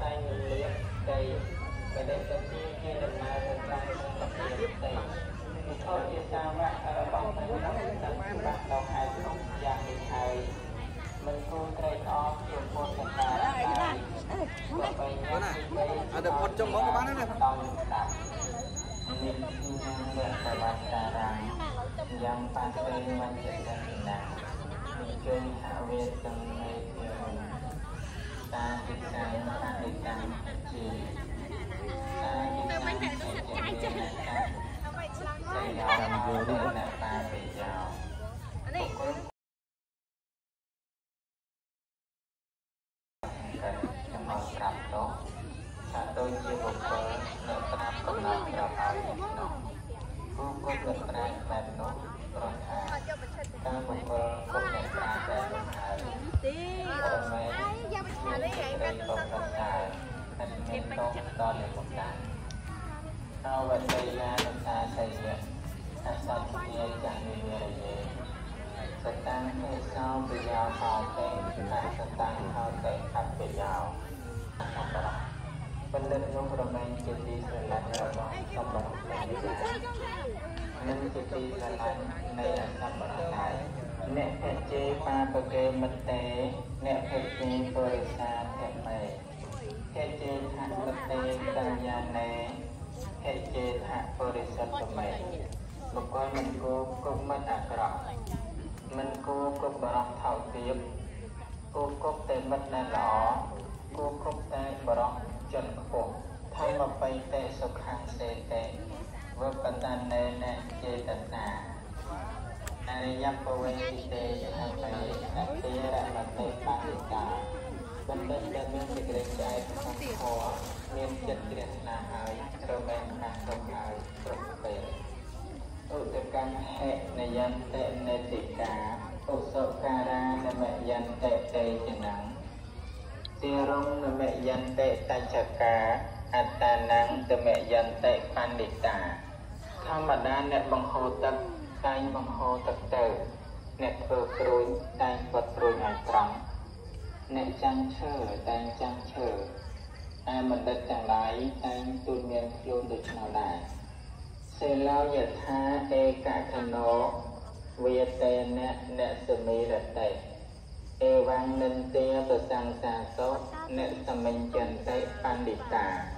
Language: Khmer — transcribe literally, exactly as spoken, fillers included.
តែងលៀបដីបដិសេធជាដំណើរទៅតាមសព្វដីវិធជាសាវករបស់ព្រះតាមបាក់ដល់ហើយក្នុងយ៉ាងនេះហើយមិនគួរត្រេកអរជាពុទ្ធសាសនាអត់ផុតចុងមកបានទេដល់តាមនេះគឺនៅប្រវត្តិសាស្ត្រយ៉ាងបាក់ទេមិនចេះណាជើងហាវេទាំងនៃតាទីកាយតាទីកាយជាតាទីកាយចាយចាយអ្វីឆ្លងហើយតាមយល់អ្នកតាពីយោនេះខ្ញុំមកប្រាប់តោះថាដូចជាបុគ្គលនៅត្រាប់កំណត់ប្រាប់ឲ្យនោះគូគប់ត្រែកបែបនោះព្រោះថាតាមបុគ្គលគប់អ្នកតាបែបនោះហើយទីអីយកទៅឆ្លានេះឯងកាន់ទៅទៅតែមានតោះដល់នេះមកតាអវតីយានតាសៃយៈអសត្យាចានិវរយេសតាំងហេសោពិយោហោតេសតាំងហោតេអពិយោបណ្ឌិតនោះរមែងជាទីស្រឡាញ់របស់សម្បត្តិនិងជាទីស្រឡាញ់នៃអសម្បត្តិដែរអ្នកភេជេបាបកេមិតតេអ្នកភេជេបរិសាភេមេភេជេថមិតតេកញ្ញាណេភេជេថបរិសិទ្ធមេបុគ្គលមិនគួរគប់មិត្តអាក្រក់មិនគួរគប់បរោះថោកទាបគួរគប់តែមិត្តដែលល្អគួរគប់តែបរោះជនខ្ពស់ធម្មបៃតេសុខੰសេតេវបតនេនចេតនាអរិយបវេតេយហបេអតិរមតេបតិកាបណ្ឌិតដែលមានសេចក្តីចែកក្នុងធម៌មានចិត្តជ្រះថ្លាហើយរមែងខាងទៅហើយគ្រប់ពេលឧបកម្មហេនយន្តេនេតិកាឧសការានមយន្តេតេចនំទារងនមយន្តេតញ្ចកាអត្តានំតមយន្តេបណ្ឌិតាធម្មតាអ្នកបង្ហូរទឹកតែងបង្ហូរទឹកទៅអ្នកធ្វើព្រួយតែងគាត់ព្រួយឲ្យត្រង់អ្នកចាំងឈើតែងចាំងឈើតែបណ្ឌិតទាំងឡាយតែងទូលមានខ្លួនដូចនោះដែរសេឡោយថាឯកខណោវាតេនៈអ្នកសមីរតេអេវੰនិន្ទាប្រសង្សាសោអ្នកសមិញ្ញន្តិបណ្ឌិតា